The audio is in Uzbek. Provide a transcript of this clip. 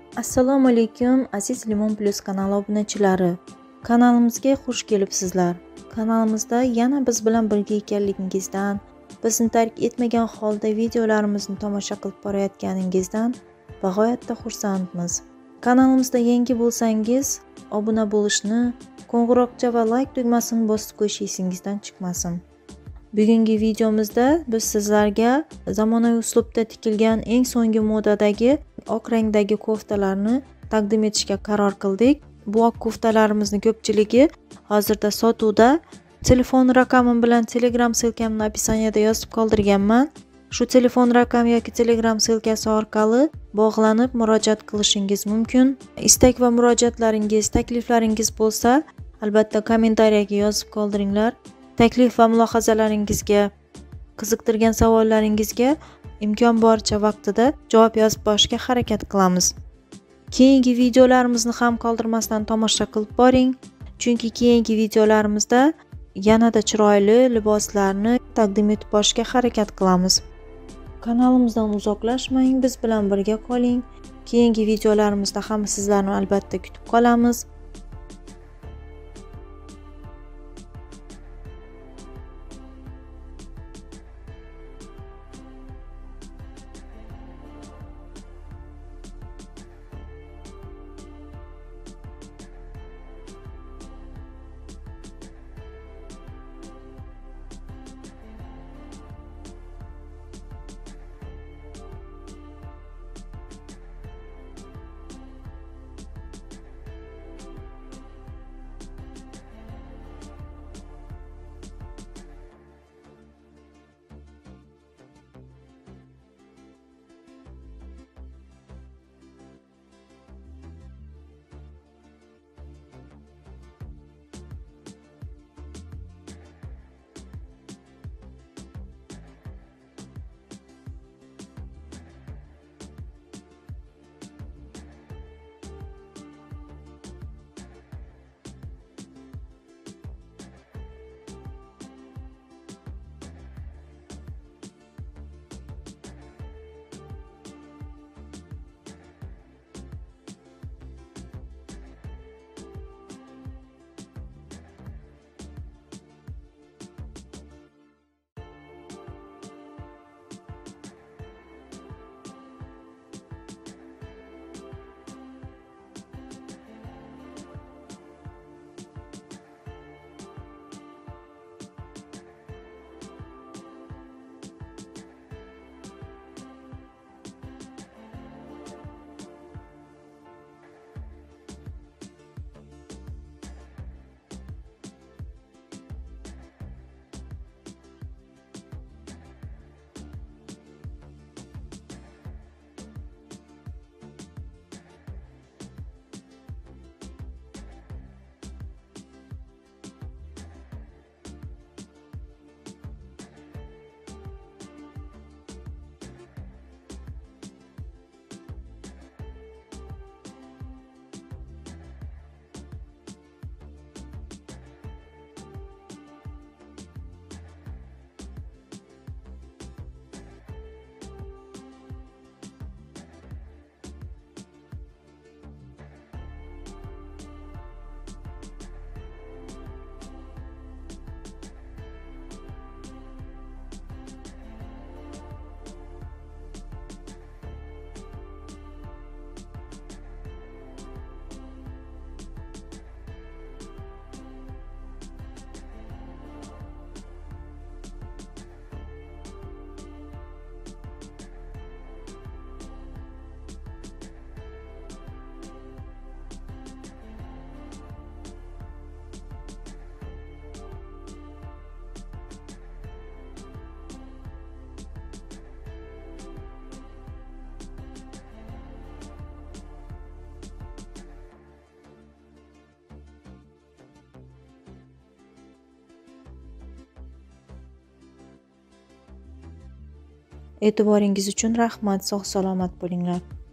Assalomu alaykum aziz Limon Plus kanali obunachilari. Kanalimizga xush kelibsizlar. Kanalimizda yana biz bilan birga ekanligingizdan, bizni tark etmagan holda videolarimizni tomosha qilib borayotganingizdan bag'oyatda xursandmiz. Kanalimizda yangi bo'lsangiz, obuna bo'lishni, qo'ng'iroqcha va like tugmasini bosib qo'yish esingizdan chiqmasin. Bugungi videomizda biz sizlarga zamonaviy uslubda tikilgan eng so'nggi modadagi oq rangdagi koftalarni taqdim etishga qaror qildik. Bu oq koftalarimizni ko'pchiligi hozirda sotuvda. Telefon raqamim bilan Telegram silkamni opisaniyada yozib qoldirganman. Shu telefon raqam yoki Telegram silkasi orqali bog'lanib murojaat qilishingiz mumkin. Istak va murojaatlaringiz, takliflaringiz bo'lsa, albatta kommentariyaga yozib qoldiringlar. Taklif va mulohazalaringizga, qiziqtirgan savollaringizga imkon boricha vaqtida javob yozib borishga harakat qilamiz. Keyingi videolarimizni ham qoldirmasdan tomosha qilib boring, chunki keyingi videolarimizda yanada chiroyli liboslarni taqdim etib borishga harakat qilamiz. Kanalimizdan uzoqlashmang, biz bilan birga qoling. Keyingi videolarimizda ham sizlarni albatta kutib qolamiz. E'tiboringiz uchun rahmat. Sog' salomat bo'linglar.